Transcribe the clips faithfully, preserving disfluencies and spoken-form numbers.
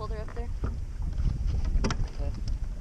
welder up there? Huh?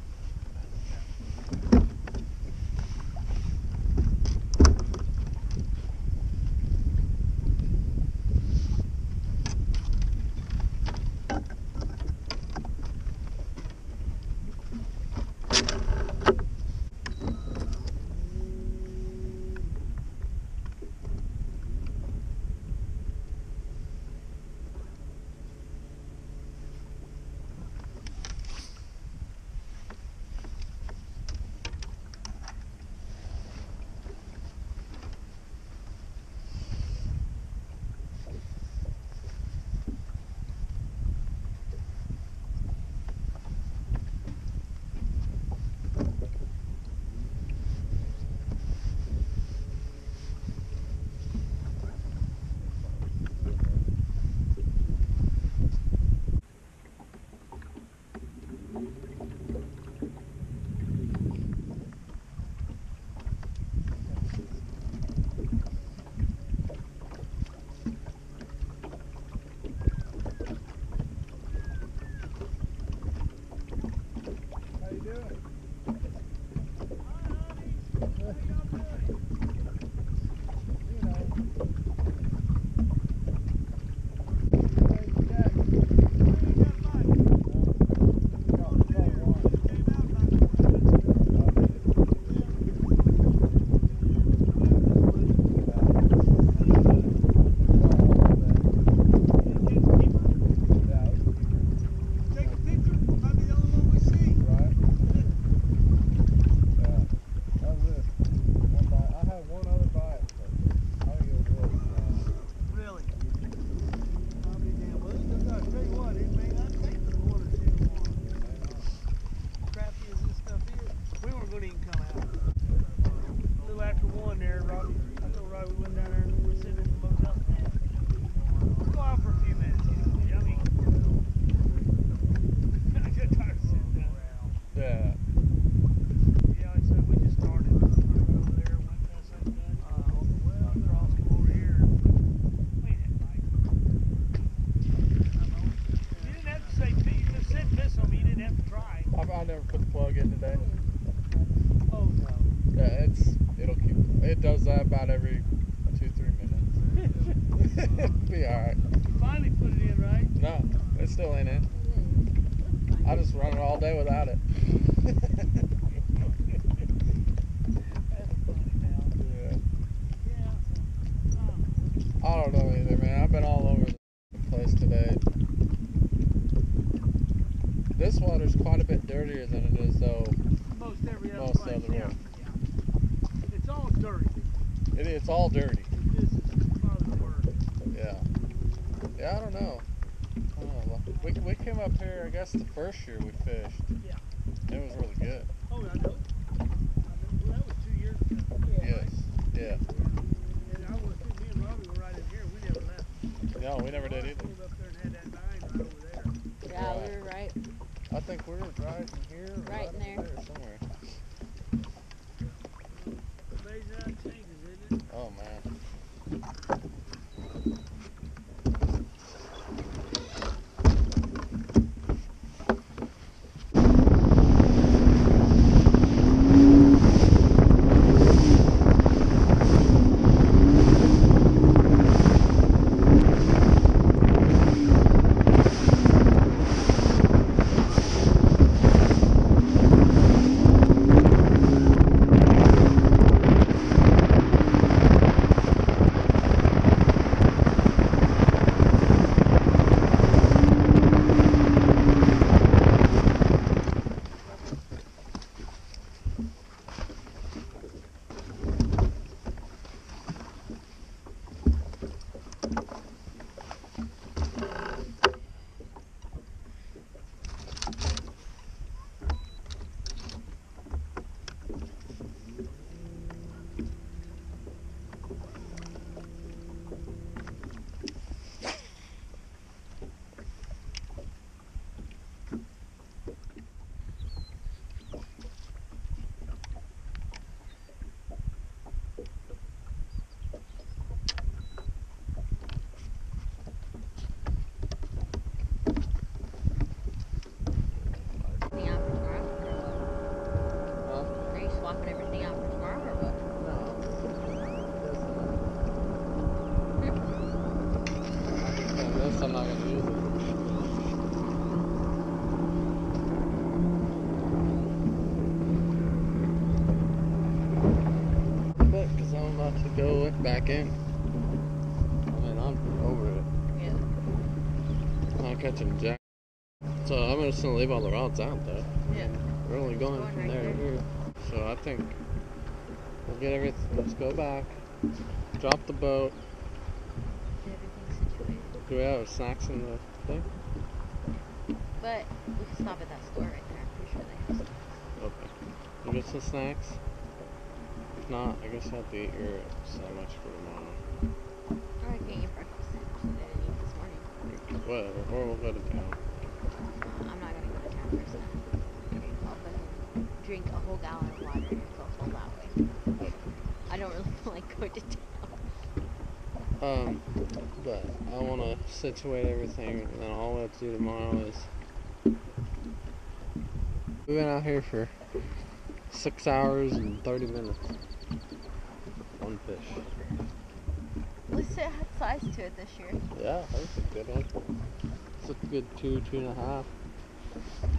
I never put the plug in today. Oh no. Yeah, it's it'll keep it does that about every two three minutes. Be all right. You finally put it in, right? No, it still ain't in. I just run it all day without it. That's funny now. Yeah. Yeah. I don't know either, man. I've been all over the place today. This water's quite a bit dirtier than it is though. Most every other Most place. other Yeah. way. Yeah. It's all dirty. It, it's all dirty. This is probably the worst. Yeah. Yeah, I don't know. I don't know. We, we came up here, I guess, the first year we fished. Yeah. It was really good. Oh, I know. I know. Well, that was two years ago. Yes. Right? Yeah. And I was too. Me and Robbie were right in here. We never left. No, we never did either. Pulled up there and had that nine right over there. Yeah, Right. we were right. I think we were right in here. or Right in over there. somewhere. Amazing how it changes, isn't it? Oh, man. not catching jack. So I'm just gonna leave all the rods out though. Yeah. And we're only going, Going from right there to there. here. So I think we'll get everything. Let's go back. Drop the boat. Get everything situated. Do we have snacks in the thing? But we can stop at that store right there. I'm pretty sure they have snacks. Okay. We'll get some snacks. If not, I guess I'll have to eat your sandwich for tomorrow. Or I can eat breakfast sandwich that I didn't eat this morning. Whatever. Or we'll go to town. Uh, I'm not gonna go to town first now. I'll go ahead and drink a whole gallon of water and go home that way. I don't really feel like going to town. Um, but I want to situate everything, and then all we have to do tomorrow is we've been out here for six hours and thirty minutes. One fish. At least it had size to it this year. Yeah, that was a good one. It's a good two, two and a half.